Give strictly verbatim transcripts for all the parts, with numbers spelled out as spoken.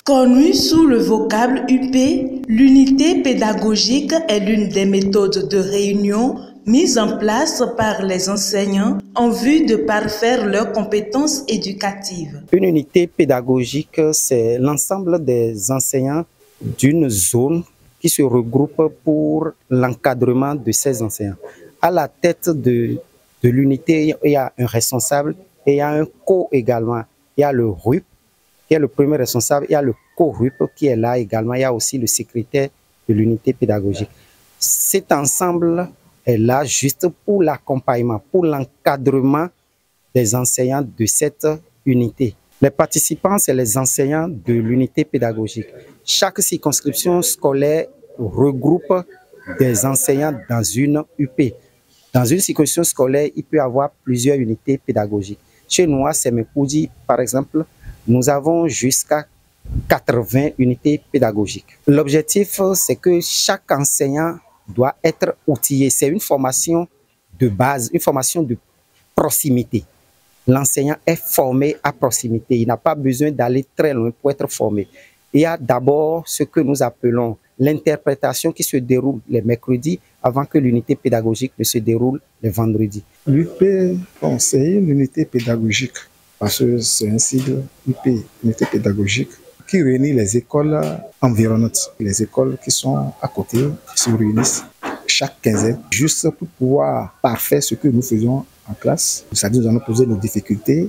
Connue sous le vocable U P, l'unité pédagogique est l'une des méthodes de réunion mises en place par les enseignants en vue de parfaire leurs compétences éducatives. Une unité pédagogique, c'est l'ensemble des enseignants d'une zone qui se regroupent pour l'encadrement de ces enseignants. À la tête de, de l'unité, il y a un responsable et il y a un co également. Il y a le R U P, qui est le premier responsable, il y a le co-R U P qui est là également, il y a aussi le secrétaire de l'unité pédagogique. Cet ensemble est là juste pour l'accompagnement, pour l'encadrement des enseignants de cette unité. Les participants, c'est les enseignants de l'unité pédagogique. Chaque circonscription scolaire regroupe des enseignants dans une U P. Dans une circonscription scolaire, il peut y avoir plusieurs unités pédagogiques. Chez nous, à Semekoudi, par exemple, nous avons jusqu'à quatre-vingts unités pédagogiques. L'objectif, c'est que chaque enseignant doit être outillé. C'est une formation de base, une formation de proximité. L'enseignant est formé à proximité. Il n'a pas besoin d'aller très loin pour être formé. Il y a d'abord ce que nous appelons l'interprétation qui se déroule les mercredis avant que l'unité pédagogique ne se déroule les vendredis. L'U P, bon, c'est une unité pédagogique parce que c'est un sigle U P, unité pédagogique, qui réunit les écoles environnantes, les écoles qui sont à côté, qui se réunissent chaque quinzaine, juste pour pouvoir parfaire ce que nous faisons en classe. C'est-à-dire nous allons poser nos difficultés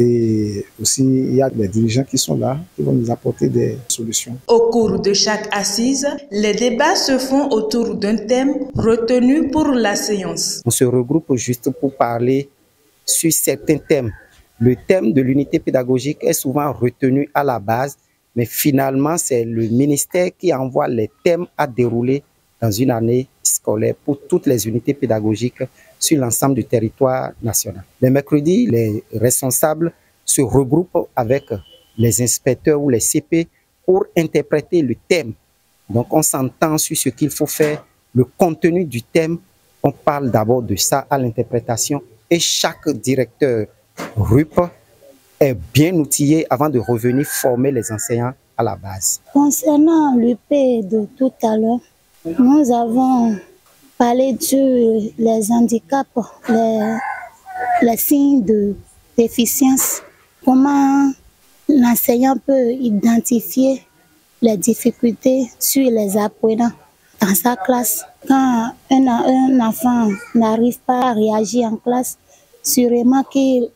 et aussi il y a des dirigeants qui sont là, qui vont nous apporter des solutions. Au cours de chaque assise, les débats se font autour d'un thème retenu pour la séance. On se regroupe juste pour parler sur certains thèmes. Le thème de l'unité pédagogique est souvent retenu à la base, mais finalement, c'est le ministère qui envoie les thèmes à dérouler dans une année scolaire pour toutes les unités pédagogiques sur l'ensemble du territoire national. Les mercredis, les responsables se regroupent avec les inspecteurs ou les C P pour interpréter le thème. Donc, on s'entend sur ce qu'il faut faire, le contenu du thème. On parle d'abord de ça à l'interprétation et chaque directeur R U P est bien outillé avant de revenir former les enseignants à la base. Concernant l'U P de tout à l'heure, nous avons parlé de les handicaps, les, les signes de déficience, comment l'enseignant peut identifier les difficultés sur les apprenants dans sa classe. Quand un, un enfant n'arrive pas à réagir en classe, sûrement qu'il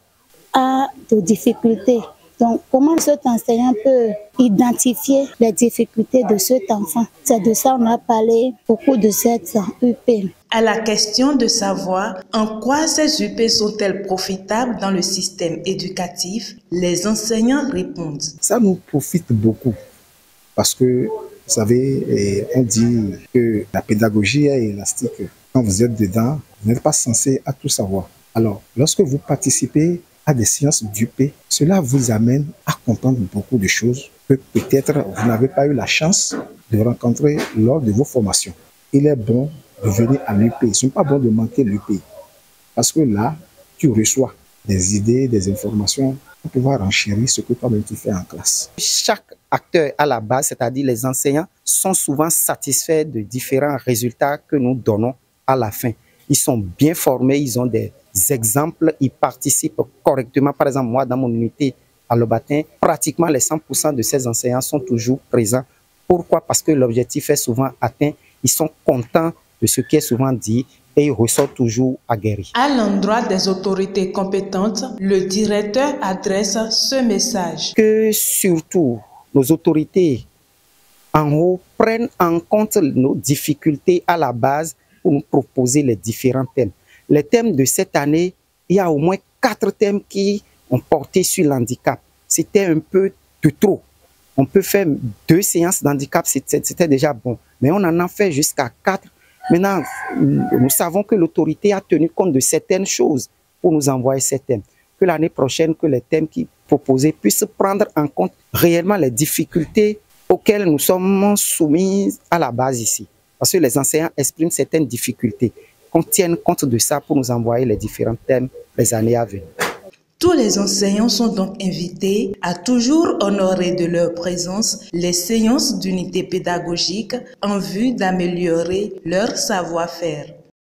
a des difficultés. Donc, comment cet enseignant peut identifier les difficultés de cet enfant? C'est de ça qu'on a parlé beaucoup de cette U P. À la question de savoir en quoi ces U P sont-elles profitables dans le système éducatif, les enseignants répondent. Ça nous profite beaucoup parce que, vous savez, on dit que la pédagogie est élastique. Quand vous êtes dedans, vous n'êtes pas censé à tout savoir. Alors, lorsque vous participez à des séances d'U P, cela vous amène à comprendre beaucoup de choses que peut-être vous n'avez pas eu la chance de rencontrer lors de vos formations. Il est bon de venir à l'U P. Ce n'est pas bon de manquer l'U P. Parce que là, tu reçois des idées, des informations pour pouvoir enchérir ce que toi-même tu fais en classe. Chaque acteur à la base, c'est-à-dire les enseignants, sont souvent satisfaits de différents résultats que nous donnons à la fin. Ils sont bien formés, ils ont des exemples, ils participent correctement. Par exemple, moi, dans mon unité à Lobatin, pratiquement les cent pour cent de ces enseignants sont toujours présents. Pourquoi? Parce que l'objectif est souvent atteint. Ils sont contents de ce qui est souvent dit et ils ressortent toujours aguerris. À l'endroit des autorités compétentes, le directeur adresse ce message. Que surtout, nos autorités en haut prennent en compte nos difficultés à la base pour nous proposer les différents thèmes. Les thèmes de cette année, il y a au moins quatre thèmes qui ont porté sur l'handicap. C'était un peu de trop. On peut faire deux séances d'handicap, c'était déjà bon. Mais on en a fait jusqu'à quatre. Maintenant, nous savons que l'autorité a tenu compte de certaines choses pour nous envoyer ces thèmes. Que l'année prochaine, que les thèmes qui proposés puissent prendre en compte réellement les difficultés auxquelles nous sommes soumis à la base ici. Parce que les enseignants expriment certaines difficultés. Qu'on tienne compte de ça pour nous envoyer les différents thèmes les années à venir. Tous les enseignants sont donc invités à toujours honorer de leur présence les séances d'unité pédagogique en vue d'améliorer leur savoir-faire.